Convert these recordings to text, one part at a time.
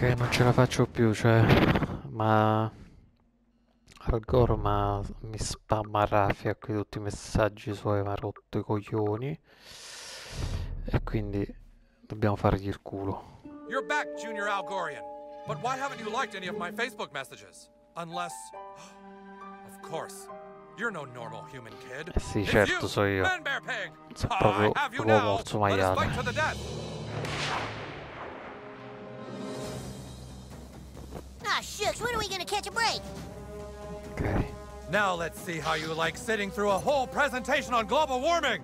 Che non ce la faccio più, cioè, ma Al Gore mi spamma a raffia qui tutti i messaggi suoi, mi ha rotto i coglioni e quindi dobbiamo fargli il culo. You're back, Junior Algorian. But why haven't you liked any of my Facebook messages? Unless, of course, you're no normal human kid. Eh sì, It's certo, you, so io. Man Bear Pig. Sono I proprio have you l'uomo now. orso Let us maiale. fight to the death. Ah, shucks, when are we gonna catch a break? Ok. Now let's see how you like sitting through a whole presentation on global warming.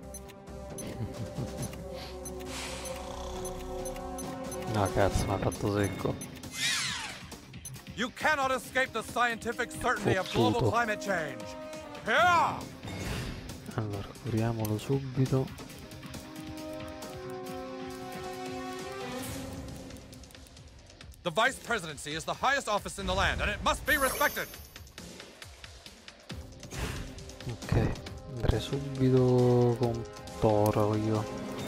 No, cazzo, mi ha fatto secco. You cannot escape the scientific certainty of global Fottuto. climate change. Yeah! Allora, curiamolo subito. The vice presidency is the highest office in the land, and it must be respected. Ok, andrei subito con Toro io.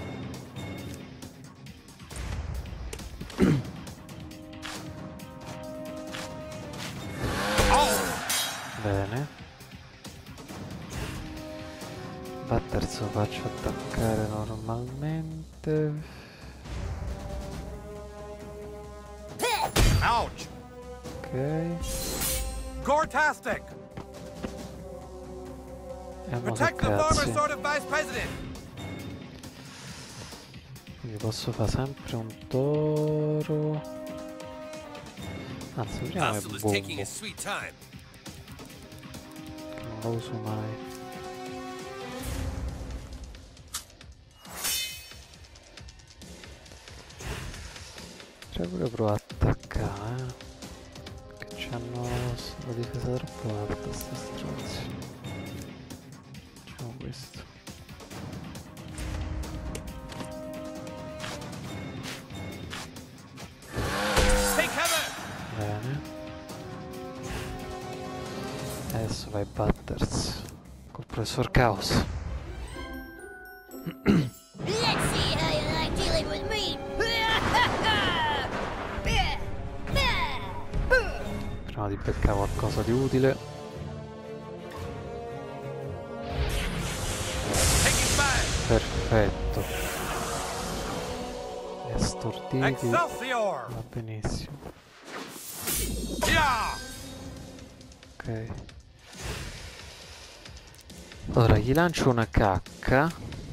Bene. Butters lo faccio attaccare normalmente. Ouch! Ok. Gore-tastic! E mo so Protect the former cazzi. sort of vice president. Quindi posso fare sempre un Toro. Anzi, prima è Hostile is Bombo, taking che his sweet time. non lo uso mai. Potrei pure provare a attaccare, che c'hanno la difesa troppo alta sti stronzi. Facciamo questo. Take cover! Bene. Adesso vai Butters col professor Chaos. Let's see how you like dealing with me. Prima di beccare qualcosa di utile. Taking fire! Perfetto. E storditi. Excelsior! Va benissimo. Yeah! Ok. Ora gli lancio una cacca.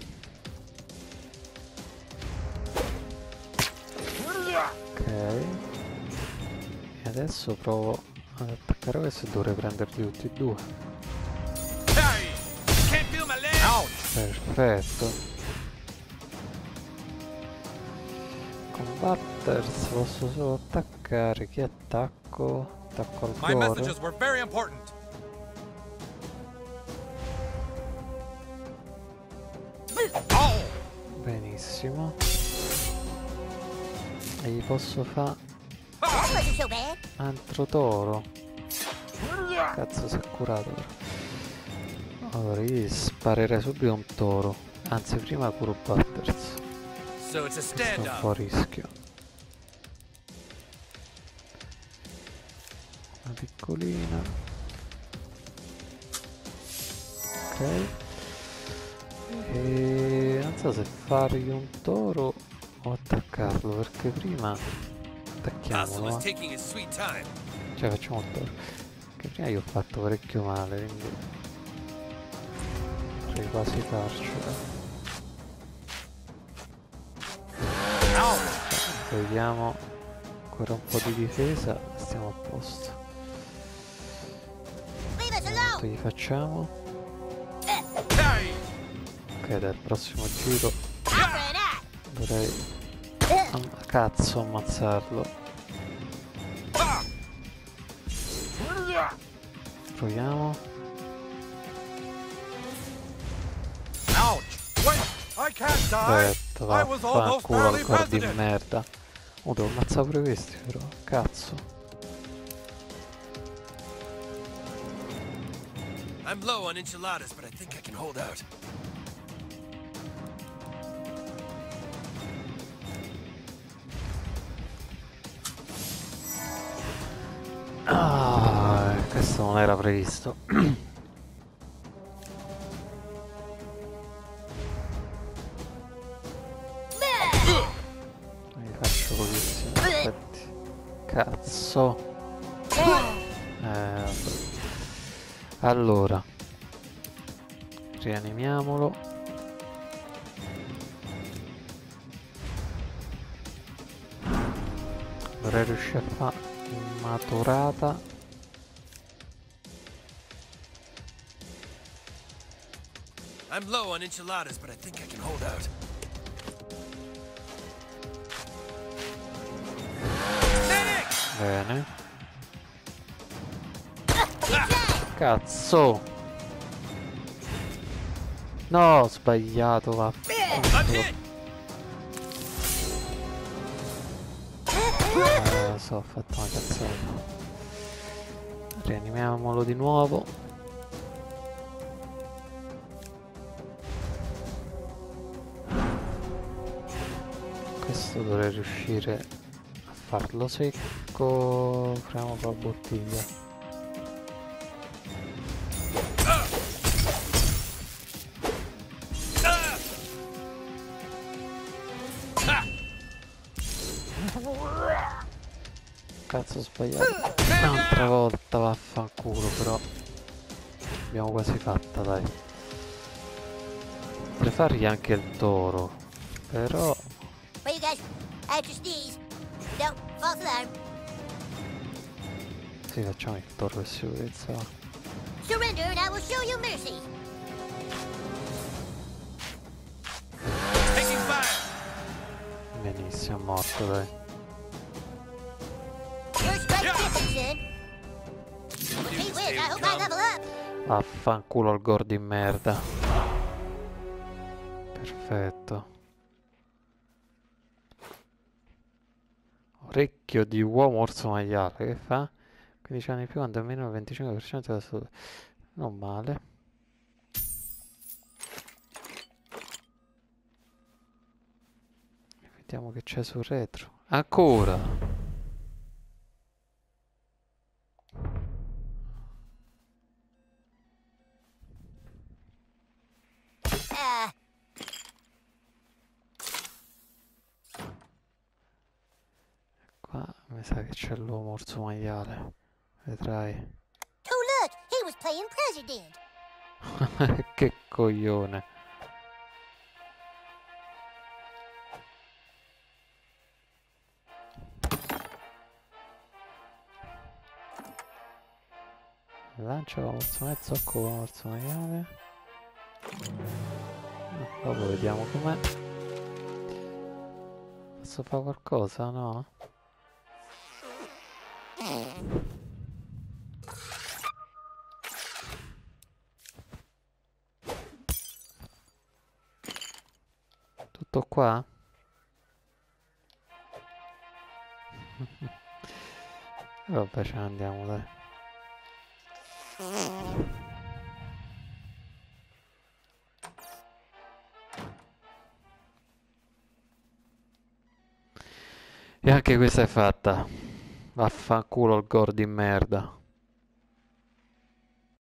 Ok. E adesso provo ad attaccare questo e dovrei prenderli tutti e due. Hey! Can't feel my leg! Ouch! Perfetto. Con Butters posso solo attaccare. Chi attacco? Attacco al My cuore. messages were very important. Oh! Benissimo. E gli posso fare That wasn't so bad. altro Toro. Cazzo, si è curato. Allora gli sparerei subito un Toro. Anzi, prima curo Butters. So it's a Questo è un standoff. po' a rischio. Una piccolina. Ok. E non so se fargli un Toro o attaccarlo, perché prima Hostile attacchiamolo, is va. taking his sweet time. Cioè facciamo il Toro. Perché prima gli ho fatto parecchio male, quindi potrei quasi farcela. Togliamo ancora un po' di difesa, stiamo a posto. Leave us Quanto alone. gli facciamo? Hey! Ok, dal prossimo giro Alfred, dovrei cazzo ammazzarlo. Proviamo. Ouch! Wait! I can't die! Perfetto, I was almost vaffanculo barely ancora di president! merda. Oh, devo ammazzare pure questi però, cazzo. I'm low on enchiladas, but I think I can hold out. Ah, questo non era previsto. Mi faccio pochissimi effetti. Cazzo. Vabbè. Allora, rianimiamolo. Dovrei riuscire a fare maturata. I'm low on enchiladas, but I think I can hold out. Bene. Cazzo. No, ho sbagliato, I'm vaffanculo. hit! Lo so, ho fatto una cazzata. Rianimiamolo di nuovo. Questo dovrei riuscire a farlo secco. Apriamo con la bottiglia. Cazzo, ho sbagliato un'altra volta, vaffanculo, però l'abbiamo quasi fatta, dai. Potrei fargli anche il toro, però Wait, you guys. At your steez. No, false alarm. sì, facciamo il toro per sicurezza. Va. Surrender and I will show you mercy. Taking fire! Benissimo, è morto, dai. First strike Dickinson. Hey, wait, I hope I level up. Vaffanculo al gordo di merda. Perfetto. Orecchio di uomo orso maiale, che fa? 15 anni più, quando almeno il 25% della sua... Non male. Vediamo che c'è sul retro. Ancora! Qua mi sa che c'è l'uomo orso maiale. Vedrai. Oh, look, he was playing president. Che coglione. Lancia con orso mezzo, con orso maiale. Dopo vediamo com'è. Posso fare qualcosa, no? Tutto qua? Vabbè, ce ne andiamo, dai. E anche questa è fatta. Vaffanculo il gore di merda.